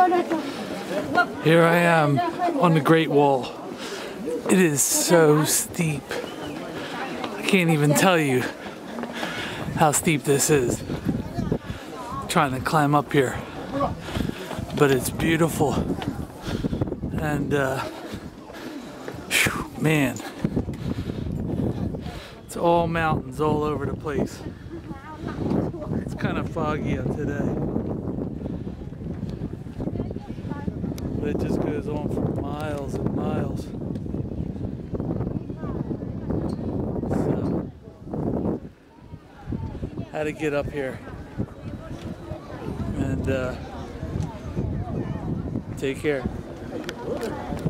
Here I am on the Great Wall. It is so steep. I can't even tell you how steep this is. I'm trying to climb up here, but it's beautiful. And whew, man, it's all mountains all over the place. It's kind of foggy out today, but it just goes on for miles and miles. So, how to get up here, and take care.